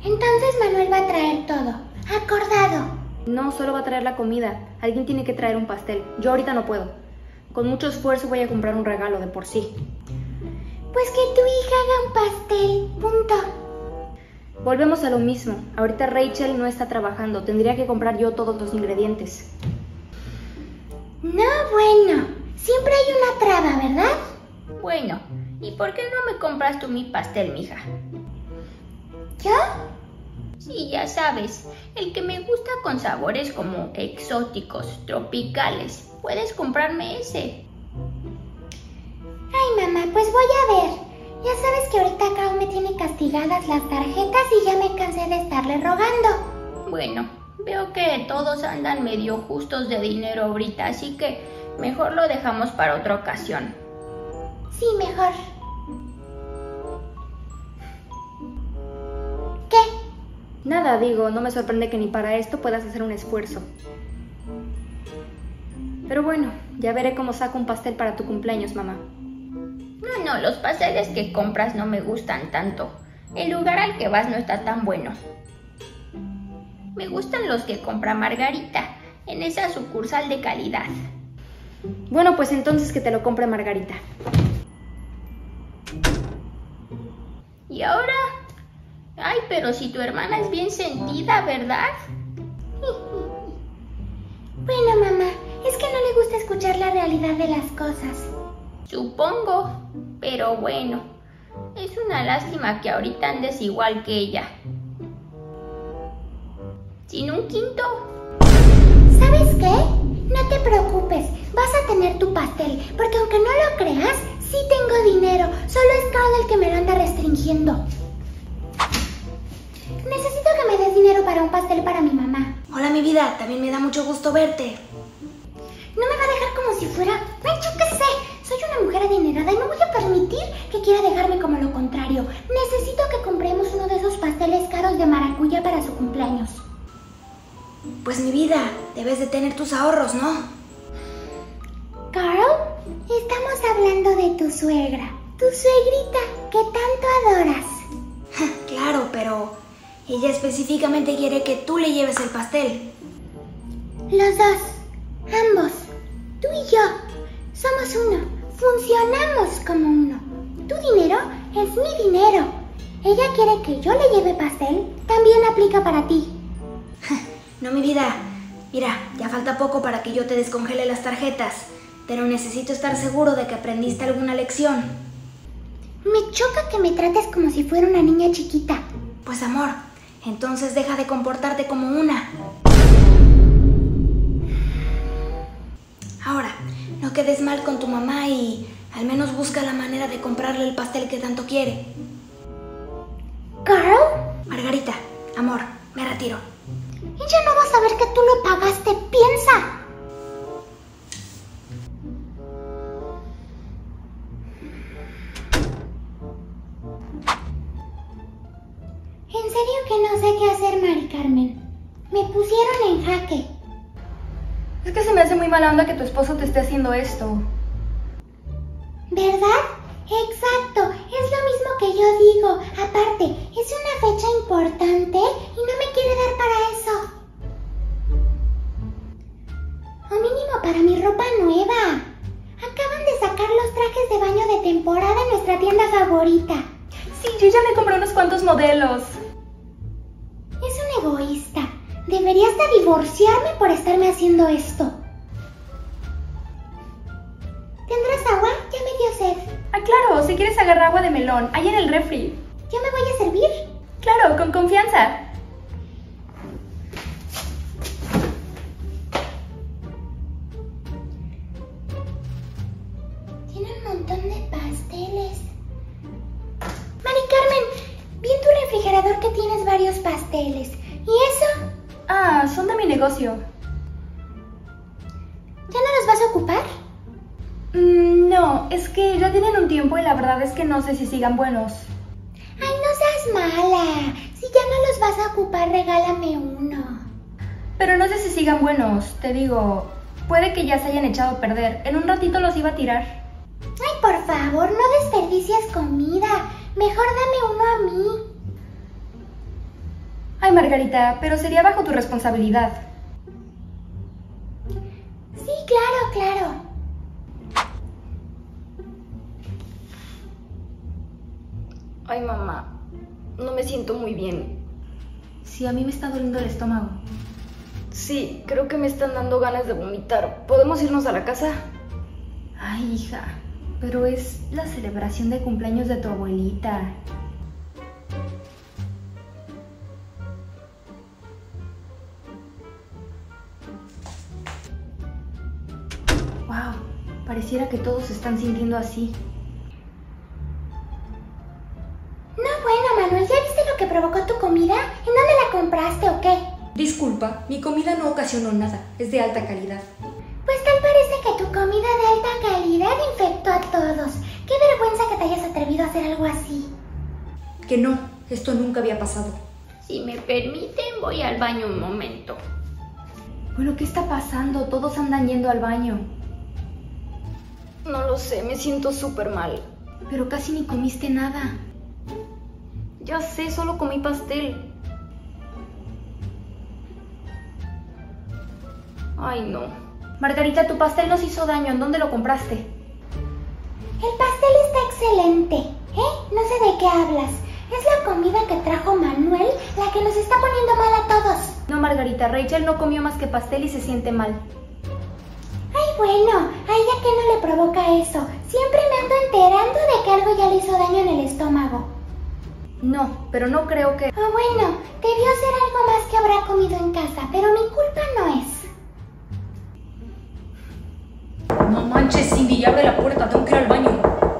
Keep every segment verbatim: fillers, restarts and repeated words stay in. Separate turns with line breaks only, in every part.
Entonces Manuel va a traer todo. Acordado.
No, solo va a traer la comida. Alguien tiene que traer un pastel. Yo ahorita no puedo. Con mucho esfuerzo voy a comprar un regalo de por sí.
Pues que tu hija haga un pastel. Punto.
Volvemos a lo mismo. Ahorita Rachel no está trabajando. Tendría que comprar yo todos los ingredientes.
No, bueno. Siempre hay una traba, ¿verdad?
Bueno, ¿y por qué no me compras tú mi pastel, mija?
¿Yo?
Sí, ya sabes, el que me gusta con sabores como exóticos, tropicales. Puedes comprarme ese.
Ay, mamá, pues voy a ver. Ya sabes que ahorita Carl me tiene castigadas las tarjetas y ya me cansé de estarle rogando.
Bueno, veo que todos andan medio justos de dinero ahorita, así que mejor lo dejamos para otra ocasión.
Sí, mejor. ¿Qué?
Nada, digo, no me sorprende que ni para esto puedas hacer un esfuerzo. Pero bueno, ya veré cómo saco un pastel para tu cumpleaños, mamá.
No, no, los pasteles que compras no me gustan tanto. El lugar al que vas no está tan bueno. Me gustan los que compra Margarita, en esa sucursal de calidad.
Bueno, pues entonces que te lo compre Margarita.
¿Y ahora? Ay, pero si tu hermana es bien sentida, ¿verdad?
Bueno, mamá, es que no le gusta escuchar la realidad de las cosas.
Supongo, pero bueno, es una lástima que ahorita andes igual que ella. Sin un quinto.
¿Sabes qué? No te preocupes, vas a tener tu pastel, porque aunque no lo creas, sí tengo dinero, solo es Carl el que me lo anda restringiendo. Necesito que me des dinero para un pastel para mi mamá.
Hola, mi vida, también me da mucho gusto verte.
No me va a dejar como si fuera... ¡Ay, yo qué sé! Soy una mujer adinerada y no voy a permitir que quiera dejarme como lo contrario. Necesito que compremos uno de esos pasteles caros de maracuyá para su cumpleaños.
Pues mi vida, debes de tener tus ahorros, ¿no?
Carl, estamos hablando de tu suegra, tu suegrita que tanto adoras.
Claro, pero ella específicamente quiere que tú le lleves el pastel.
Los dos, ambos, tú y yo, somos uno, funcionamos como uno. Tu dinero es mi dinero. Ella quiere que yo le lleve pastel, también aplica para ti.
No, mi vida. Mira, ya falta poco para que yo te descongele las tarjetas, pero necesito estar seguro de que aprendiste alguna lección.
Me choca que me trates como si fuera una niña chiquita.
Pues amor, entonces deja de comportarte como una. Ahora, no quedes mal con tu mamá y al menos busca la manera de comprarle el pastel que tanto quiere.
¿Carl?
Margarita, amor, me retiro.
Ella no va a saber que tú lo pagaste, piensa. En serio que no sé qué hacer, Mari Carmen. Me pusieron en jaque.
Es que se me hace muy mala onda que tu esposo te esté haciendo esto.
¿Verdad? Exacto, es lo mismo que yo digo. Aparte, es una fecha importante y no me quiere dar para eso. O mínimo para mi ropa nueva. Acaban de sacar los trajes de baño de temporada en nuestra tienda favorita.
Sí, yo ya me compré unos cuantos modelos.
Es un egoísta. Deberías de divorciarme por estarme haciendo esto. ¿Tendrás agua? Ya me dio sed.
Ah, claro, si quieres agarrar agua de melón, ahí en el refri.
¿Yo me voy a servir?
Claro, con confianza.
Tiene un montón de pasteles. Mari Carmen, vi en tu refrigerador que tienes varios pasteles. ¿Y eso?
Ah, son de mi negocio.
¿Ya no los vas a ocupar?
Mm, no, es que ya tienen un tiempo y la verdad es que no sé si sigan buenos.
Ay, no seas mala. Si ya no los vas a ocupar, regálame uno.
Pero no sé si sigan buenos, te digo, puede que ya se hayan echado a perder. En un ratito los iba a tirar.
Ay, por favor, no desperdicies comida. Mejor dame uno a mí.
Ay, Margarita, pero sería bajo tu responsabilidad.
Sí, claro, claro.
Ay, mamá, no me siento muy bien. Sí, a mí me está doliendo el estómago. Sí, creo que me están dando ganas de vomitar. ¿Podemos irnos a la casa? Ay, hija, pero es la celebración de cumpleaños de tu abuelita. Wow, pareciera que todos se están sintiendo así.
No, bueno, Manuel, ¿ya viste lo que provocó tu comida? ¿En dónde la compraste o qué?
Disculpa, mi comida no ocasionó nada, es de alta calidad.
Pues tal parece que tu comida de alta calidad infectó a todos. Qué vergüenza que te hayas atrevido a hacer algo así.
Que no, esto nunca había pasado.
Si me permiten, voy al baño un momento.
Bueno, ¿qué está pasando? Todos andan yendo al baño. No lo sé, me siento súper mal. Pero casi ni comiste nada. Ya sé, solo comí pastel. Ay, no. Margarita, tu pastel nos hizo daño. ¿En dónde lo compraste?
El pastel está excelente, ¿eh? No sé de qué hablas. Es la comida que trajo Manuel la que nos está poniendo mal a todos.
No, Margarita, Rachel no comió más que pastel y se siente mal.
Ay, bueno, a ella que no le provoca eso. Siempre me ando enterando de que algo ya le hizo daño en el estómago.
No, pero no creo que...
Ah, bueno, debió ser algo más que habrá comido en casa, pero mi culpa no es.
No manches, Cindy, ya abre la puerta, tengo que ir al baño.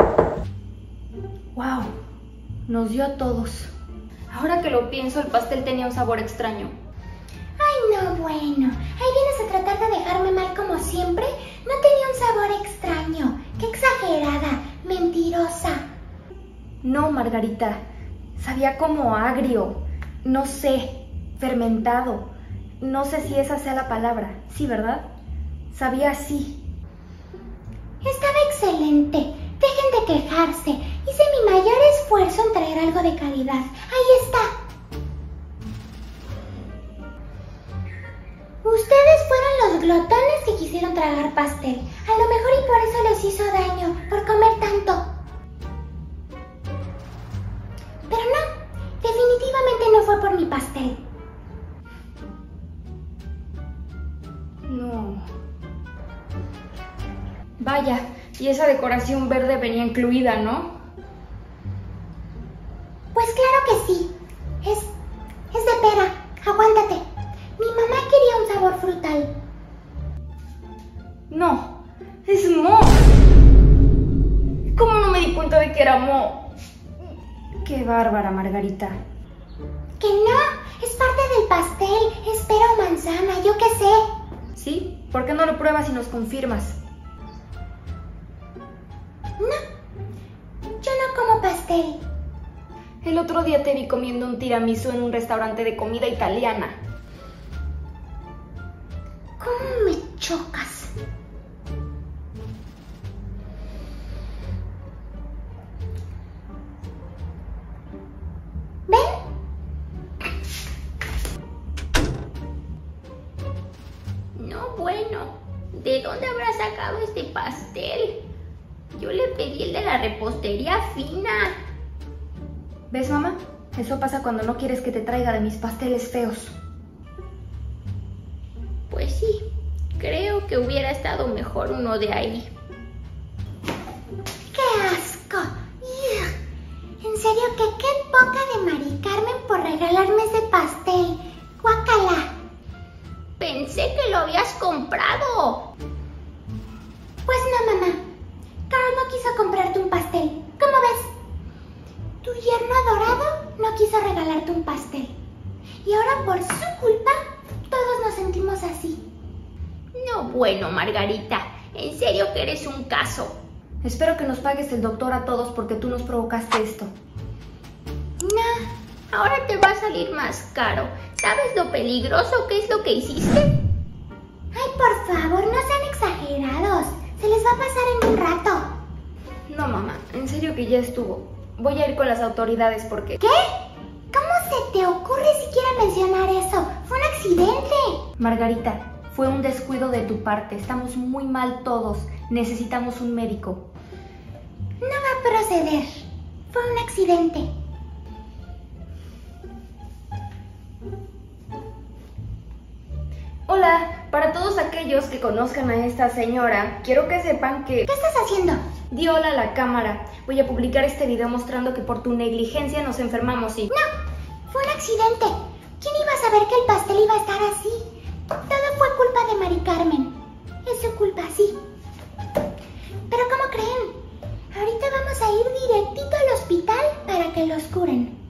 Wow, nos dio a todos. Ahora que lo pienso, el pastel tenía un sabor extraño.
Ay, no, bueno. Ahí vienes a tratar de dejarme mal como siempre. No tenía un sabor extraño. Qué exagerada, mentirosa.
No, Margarita, sabía como agrio, no sé, fermentado. No sé si esa sea la palabra. Sí, ¿verdad? Sabía así.
Estaba excelente. Dejen de quejarse. Hice mi mayor esfuerzo en traer algo de calidad. Ahí está. Ustedes fueron los glotones que quisieron tragar pastel. A lo mejor y por eso les hizo daño, por comer tanto. Pero no, definitivamente no fue por mi pastel.
No. Vaya, y esa decoración verde venía incluida, ¿no?
Pues claro que sí. Es, es de pera. Aguántate. Mi mamá quería un sabor frutal.
No, es moho. ¿Cómo no me di cuenta de que era moho? Qué bárbara, Margarita.
Que no, es parte del pastel. Es pera o manzana, yo qué sé.
¿Sí? ¿Por qué no lo pruebas y nos confirmas?
No, yo no como pastel.
El otro día te vi comiendo un tiramisú en un restaurante de comida italiana.
¿Cómo me chocas? ¿Ven?
No, bueno, ¿de dónde habrá sacado este pastel? Yo le pedí el de la repostería fina.
¿Ves, mamá? Eso pasa cuando no quieres que te traiga de mis pasteles feos.
Pues sí, creo que hubiera estado mejor uno de ahí.
¡Qué asco! ¡Ugh! En serio que qué poca de Mari Carmen por regalarme ese pastel. ¡Guácala!
Pensé que lo habías comprado.
Pues no, mamá. Carol no quiso comprarte un pastel. ¿Cómo ves? Tu yerno adorado no quiso regalarte un pastel. Y ahora por su culpa, todos nos sentimos así.
No, bueno, Margarita. En serio que eres un caso.
Espero que nos pagues el doctor a todos porque tú nos provocaste esto.
No, ahora te va a salir más caro. ¿Sabes lo peligroso que es lo que hiciste?
Ay, por favor, no sean exagerados. Se les va a pasar en un rato.
No, mamá, en serio que ya estuvo. Voy a ir con las autoridades porque...
¿Qué? ¿Cómo se te ocurre siquiera mencionar
Margarita, fue un descuido de tu parte. Estamos muy mal todos. Necesitamos un médico.
No va a proceder. Fue un accidente.
Hola, para todos aquellos que conozcan a esta señora, quiero que sepan que...
¿Qué estás haciendo?
Di hola a la cámara. Voy a publicar este video mostrando que por tu negligencia nos enfermamos y...
No, fue un accidente. ¿Quién iba a saber que el pastel iba a estar así? Todo fue culpa de Mari Carmen. Es su culpa, sí. Pero ¿cómo creen? Ahorita vamos a ir directito al hospital para que los curen.